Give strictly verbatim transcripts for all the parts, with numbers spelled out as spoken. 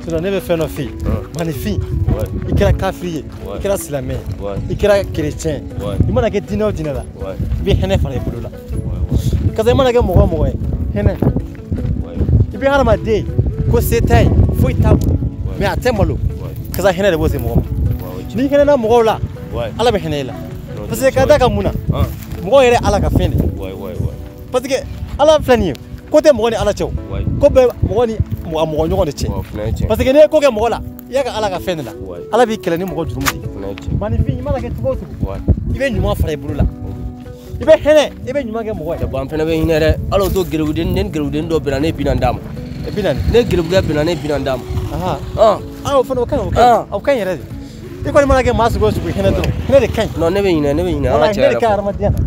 sinon ne bɛ fɛn dɔ f'i ye maninfin i kɛra kafiri ye i kɛra silamɛ i kɛra chrétien i mana kɛ diinɛ o diinɛ la i bɛ hinɛ fara i bolo la karisa i mana kɛ mɔgɔ o mɔgɔ ye hinɛ i bɛ hadamaden ko se t'a ye foyi t'a bolo mais a tɛ malo karisa hinɛ de b'o se mɔgɔ ma n'i hinɛna mɔgɔw la ala bɛ hinɛ i la parce que ka da kan mun na mɔgɔ yɛrɛ ala ka fɛn de parce que ala filɛ nin ye ko tɛ mɔgɔ ni ala cɛ ko bɛ mɔgɔ ni mɔgɔ mɔgɔ ɲɔgɔn de cɛ parce que n'i ye ko kɛ mɔgɔ la i y'a ka ala ka fɛn de la ala b'i kɛlɛ ni mɔgɔ jurumu de maninfin i mana kɛ cogo o cogo i bɛ ɲuman fara i bolo la i bɛ hinɛ i bɛ ɲuman kɛ mɔgɔ ye bon an fana bɛ hinɛ dɛ hali o to gɛrɛwuden ne ni gɛrɛwuden dɔ bɛnna ne bi naani d'a ma bi naani ne gɛrɛwuden bɛnna ne bi naani d'a ma aa o fana o ka ɲi o ka ɲi o ka ɲi yɛrɛ de i kɔni mana kɛ maa sugu o sugu hinɛ dɔrɔn hinɛ de ka ɲi non ne bɛ hinɛ ne bɛ hinɛ ala cɛ hinɛ de ka ɲi hadamadenya la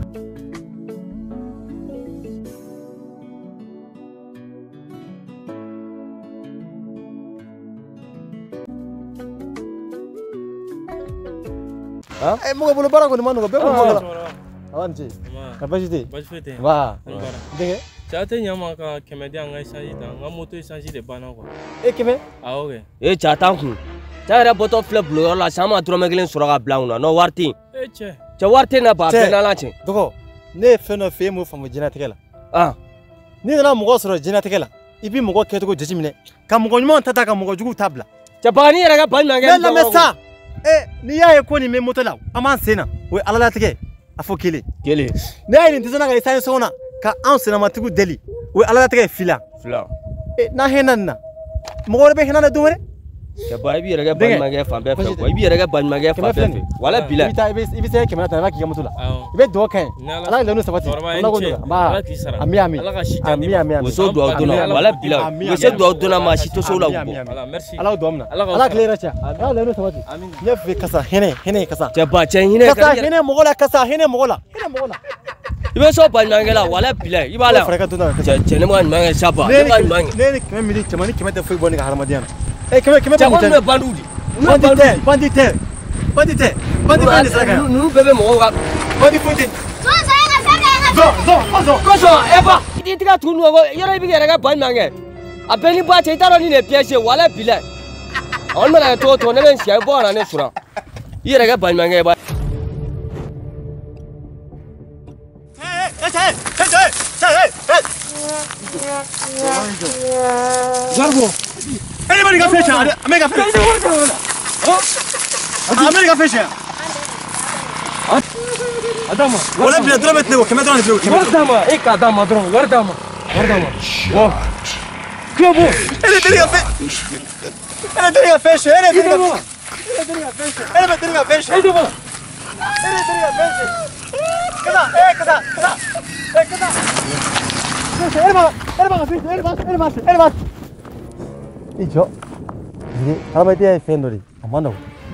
Eh, mau bulu barang kau di mana kau? Bebas mana? Awan sih. Kapasitas. Kapasitas. Wah. Deh. Cakap nyama ka kemudian ngai sanji dah, ngai motor sanji de bana kau. Eh kemana? Ah oke. Eh cakap aku. Cakap ada botol flip blue lah sama turun megilin suraga belang na, no warti. Eh ceh. Cak warti na apa? Apa nala ceh? Doko. Ne feno femu famu jina tegela. Ah. Ni nana mugo sura jina tegela. Ibi mugo keto ko jejimine. Kamu kau nyama tata kamu kau jugu tabla. Cakap ni ada apa nangge? Ne lama sa. Eh, ni y'a ye ko nin bɛ moto la an b'an sen na o ye alalatigɛ a fɔ kelen kelen ne y'a ye nin tɛ sɔn ka i sange sɔgɔn na ka an senamatigiw deli o ye alalatigɛ fila fila eh n'an hinɛ nin na mɔgɔ wɛrɛ bɛ hinɛ na don wɛrɛ cɛba i b'i yɛrɛ kɛ baɲumankɛ fan bɛɛ fɛ quoi i b'i yɛrɛ kɛ baɲumankɛ fan bɛɛ fɛ wala bila i bɛ taa i bɛ se kɛmɛ ta i b'a k'i ka moto la i bɛ dugawu kɛ ala ka laɲini sabati ala k'o dɔn ala k'i sara ami ami ami ami ami muso dugawu donna wala bila u se dugawu donna maa si tɛ se o la o bɔ ala k'o dɔn minɛ ala k'ile yɛrɛ cɛ ala ka laɲini sabati ne fɛ kasa hinɛ hinɛ kasa cɛba cɛ hinɛ kasa hinɛ mɔgɔ la kasa hinɛ mɔgɔ la hinɛ mɔgɔ la i bɛ sɔn baɲumankɛ la wala bila i b'a la cɛ cɛ ne ma ɲuman kɛ saba ne ma ɲuman kɛ ne ni kɛmɛ mili cɛman ni kɛmɛ tɛ foyi bɔ ne ka hadamadenya na eh kɛmɛ kɛmɛ cɛ kɔni bɛ bandiw di bandi tɛ bandi tɛ bandi tɛ bandi bɛ nin sira kan ninnu bɛɛ bɛ mɔgɔw ka bandi foyi tɛ zɔn zɔn zɔn kosɔn e ba i tɛ ka tugu ninnu kɔ yɔrɔ i bɛ k'i yɛrɛ kɛ baɲumankɛ a bɛɛ ni ba cɛ i t'a dɔn nin de ye piège ye wala bila ɔn mana kɛ cogo o cogo ne bɛ n si a bɛ bɔ ka na ne suran i yɛrɛ kɛ baɲumankɛ ye ba. Garbo. Anybody got fish? America fish. America fish. Adama. Wala bila drum etnego, kema drum etnego. Adama, ik adama drum, wardama. Wardama. Wow. Kabo. Ele teria fish. Ele teria fish. Ele teria fish. Ele teria fish. Ele teria fish. Ele teria fish. Kada, eh kada, kada. Eh kada. Ele vai, ele vai fish, ele vai, ele vai, ele vai. 이죠? 이게 할아버지의 팬들이 안 만나고.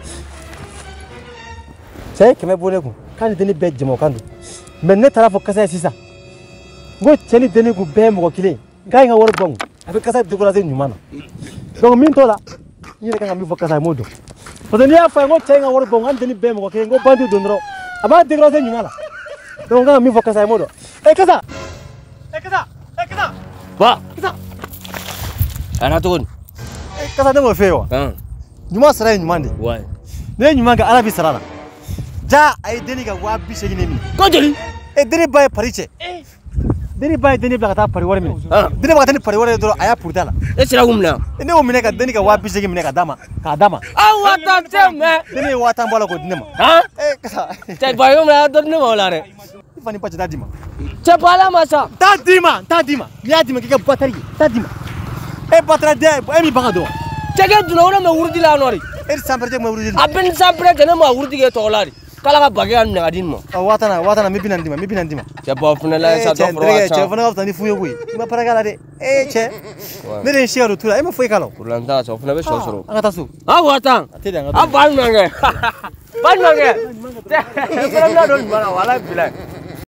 제 김에 보내고 칸이 되니 배 좀 칸도. 맨날 타라 포커스에 시사. 뭐 제니 되니 배 먹어 길이. 가이가 워르 봉. 앞에 가서 두고 라서 뉴마나. donc min tola. 이래 가 미 포커스에 모두. 근데 아파 뭐 제가 워르 봉 안 되니 배 먹어 길이 고 반도 돈으로. 아마 두고 라서 뉴마나. donc 가 미 포커스에 모두. 에 가자. 에 가자. 에 가자. 봐. 가자. ana tugun kasa ne mo fewa ah nyuma sara nyuma ndi wai ne nyuma ga arabi sarana ja ay deni ga wa bi shegi ne mi ko jeli e deni bay pariche deni bay deni bla ta pari wore mi deni ba tani pari wore do aya purtala e sira gumna ne o mine ga deni ga wa bi shegi mine ga dama ka dama awa ta teme deni wa tan bola ko dinema ha e kasa te bayo mla do ne wala re fani pa ta dima te bala masa ta dima ta dima ya dima ga batari ta dima e batara de e mi bagado tege duna wona me wurdi la nori e sampre je me wurdi abin sampre gane ma wurdi ge to lari kala ga bage an na din mo watana watana mi binandima mi binandima te ba funa la sa do pro che che funa tani fuyo gui ma para gala de e che ne re shiaru tura e ma foi kalo kuranta so funa be so soro anga tasu a watan a ban nange ban nange te funa do mana wala bilai